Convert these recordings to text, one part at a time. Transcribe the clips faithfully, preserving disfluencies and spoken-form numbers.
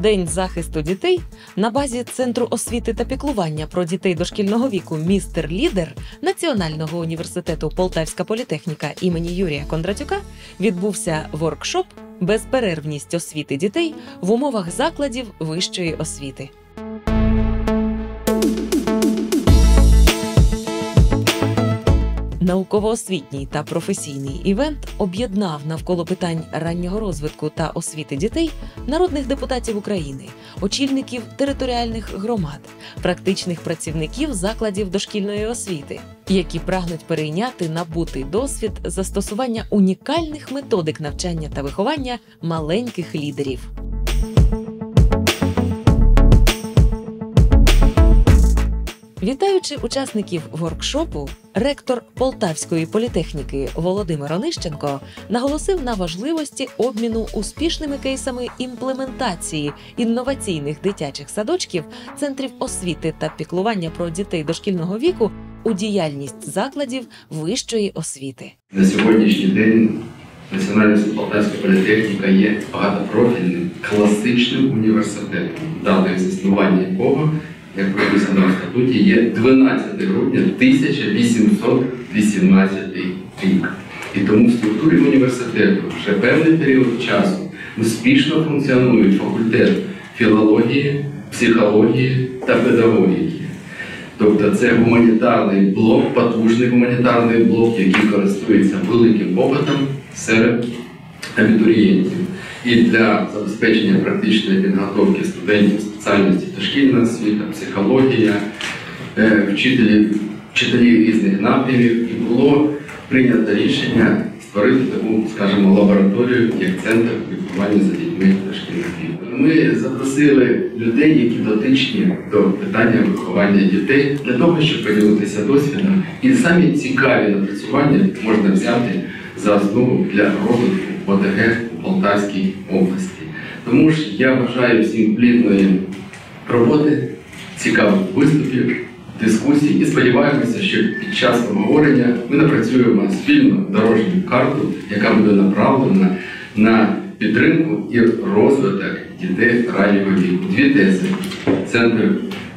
День захисту дітей на базі Центру освіти та піклування про дітей дошкільного віку «Містер Лідер» Національного університету Полтавська політехніка імені Юрія Кондратюка відбувся воркшоп «Безперервність освіти дітей в умовах закладів вищої освіти». Науково-освітній та професійний івент об'єднав навколо питань раннього розвитку та освіти дітей народних депутатів України, очільників територіальних громад, практичних працівників закладів дошкільної освіти, які прагнуть перейняти набутий досвід застосування унікальних методик навчання та виховання маленьких лідерів. Вітаючи учасників воркшопу, ректор Полтавської політехніки Володимир Онищенко наголосив на важливості обміну успішними кейсами імплементації інноваційних дитячих садочків, центрів освіти та піклування про дітей дошкільного віку у діяльність закладів вищої освіти. На сьогоднішній день Національна Полтавська політехніка є багатопрофільним класичним університетом, датою заснування якого, як прописано в статуті, є дванадцяте грудня тисяча вісімсот вісімнадцятий рік. І тому в структурі університету вже певний період часу успішно функціонують факультет філології, психології та педагогіки. Тобто це гуманітарний блок, потужний гуманітарний блок, який користується великим попитом серед абітурієнтів. І для забезпечення практичної підготовки студентів спеціальності дошкільна освіта, психологія, вчителі, вчителі різних напрямів, і було прийнято рішення створити таку, скажімо, лабораторію, як центр піклування за дітьми дошкільних віку. Ми запросили людей, які дотичні до питання виховання дітей, для того, щоб поділитися досвідом. І самі цікаві напрацювання можна взяти за основу для розвитку ОТГ у Полтавській області. Тому ж я бажаю всім плідної роботи, цікавих виступів, дискусій і сподіваємося, що під час обговорення ми напрацюємо спільну дорожню карту, яка буде направлена на підтримку і розвиток дітей раннього віку. Дві тези. Центр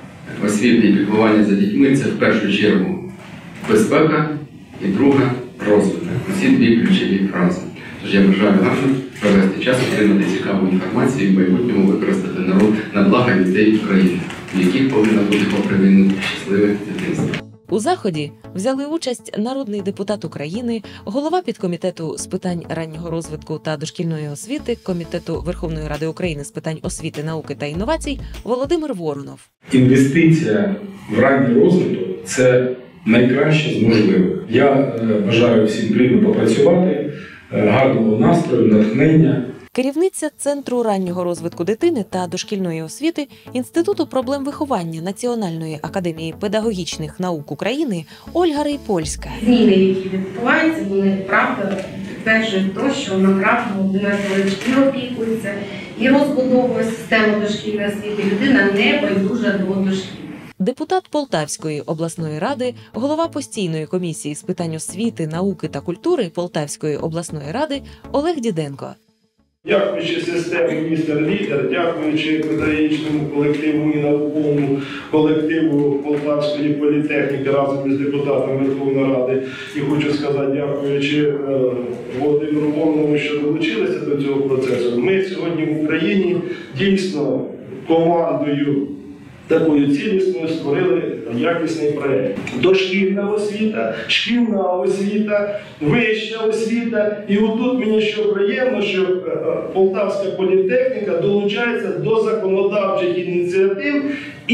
освіти і піклування за дітьми – це в першу чергу безпека і друга – розвиток. Усі дві ключові фрази. Тож я бажаю гарно провести час, отримати цікаву інформацію і в майбутньому використати народ на благо дітей України, в яких повинно бути попри війну щасливе дитинство. У заході взяли участь народний депутат України, голова підкомітету з питань раннього розвитку та дошкільної освіти Комітету Верховної Ради України з питань освіти, науки та інновацій Володимир Воронов. Інвестиція в ранній розвиток – це найкраще з можливих. Я бажаю всім плідно попрацювати, гарного настрою, натхнення. Керівниця Центру раннього розвитку дитини та дошкільної освіти Інституту проблем виховання Національної академії педагогічних наук України Ольга Рейпольська. Зміни, які відбуваються, вони, правда, підтверджують те, що направду людина, коли шкіл опікується і розбудовує систему дошкільної освіти, людина не байдужа до дошкілля. Депутат Полтавської обласної ради, голова постійної комісії з питань освіти, науки та культури Полтавської обласної ради Олег Діденко. Дякуючи системі «Містер Лідер», дякуючи педагогічному колективу і науковому колективу Полтавської політехніки разом із депутатами Верховної Ради, і хочу сказати, дякуючи е, Володимиру Воронову, що долучилися до цього процесу. Ми сьогодні в Україні дійсно командою такою цілісною створили якісний проєкт. Дошкільна освіта, шкільна освіта, вища освіта. І отут мені що приємно, що Полтавська політехніка долучається до законодавчих ініціатив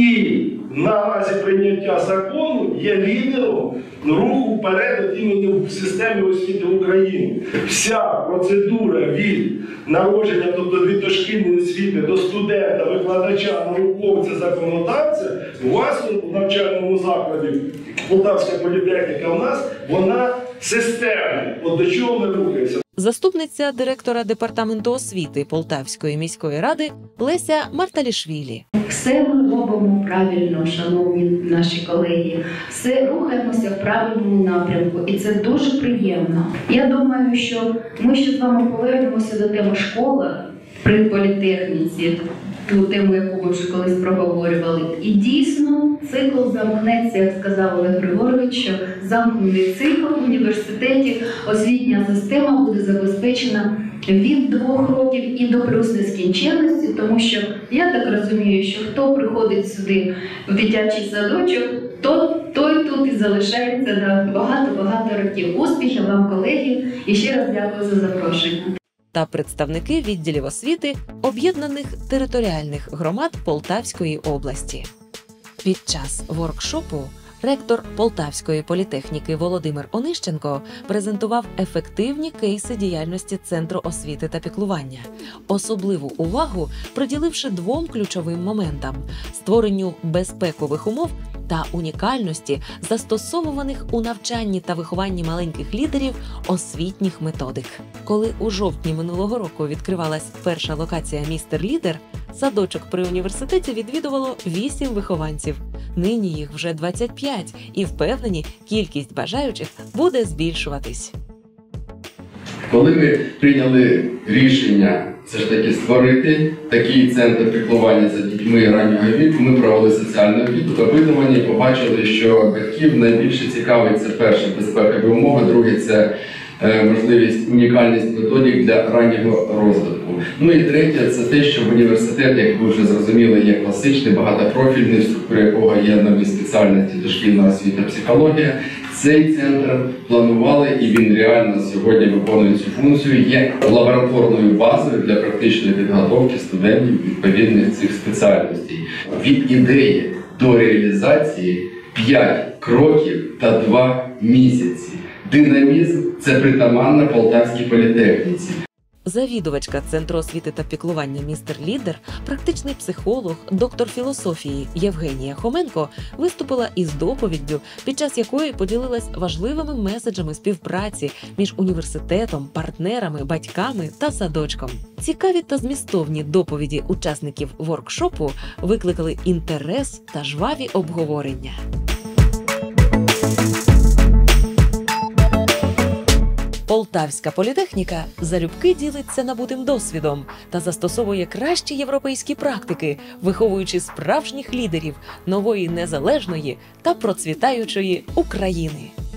і на разі прийняття закону є лідером руху вперед імені в системі освіти України. Вся процедура від народження, тобто від дошкільної освіти до студента, викладача, науковця, законодавця, у вас у навчальному закладі Полтавська політехніка у нас, вона системна. От до чого ми рухаємося. Заступниця директора департаменту освіти Полтавської міської ради Леся Марталішвілі. Все ми робимо правильно, шановні наші колеги. Все рухаємося в правильному напрямку. І це дуже приємно. Я думаю, що ми ще з вами повернемося до теми школи при політехніці. ту тему, яку ми вже колись проговорювали. І дійсно цикл замкнеться, як сказав Олег Григорович, що замкнений цикл в університеті, освітня система буде забезпечена від двох років і до плюс нескінченності, тому що я так розумію, що хто приходить сюди в дитячий садочок, то той тут і залишається на багато-багато років. Успіхів вам, колеги, і ще раз дякую за запрошення. Та представники відділів освіти об'єднаних територіальних громад Полтавської області. Під час воркшопу ректор Полтавської політехніки Володимир Онищенко презентував ефективні кейси діяльності Центру освіти та піклування, особливу увагу приділивши двом ключовим моментам – створенню безпекових умов та унікальності застосовуваних у навчанні та вихованні маленьких лідерів освітніх методик. Коли у жовтні минулого року відкривалась перша локація «Містер Лідер», садочок при університеті відвідувало вісім вихованців. Нині їх вже двадцять п'ять, і впевнені, кількість бажаючих буде збільшуватись. Коли ми прийняли рішення все ж таки створити такий центр піклування за дітьми раннього віку, ми провели соціальне опитування і побачили, що батьків найбільше цікавить це перше безпекові умови, друге це можливість, унікальність методик для раннього розвитку. Ну і третє, це те, що в університет, як ви вже зрозуміли, є класичний, багатопрофільний, в структурі якого є нові спеціальності дошкільна освіта, психологія. Цей центр планували, і він реально сьогодні виконує цю функцію, є лабораторною базою для практичної підготовки студентів відповідних цих спеціальностей. Від ідеї до реалізації п'ять кроків та два місяці. Динамізм – це притаманно Полтавській політехніці. Завідувачка Центру освіти та піклування «Містер Лідер», практичний психолог, доктор філософії Євгенія Хоменко виступила із доповіддю, під час якої поділилась важливими меседжами співпраці між університетом, партнерами, батьками та садочком. Цікаві та змістовні доповіді учасників воркшопу викликали інтерес та жваві обговорення. Полтавська політехніка залюбки ділиться набутим досвідом та застосовує кращі європейські практики, виховуючи справжніх лідерів нової незалежної та процвітаючої України.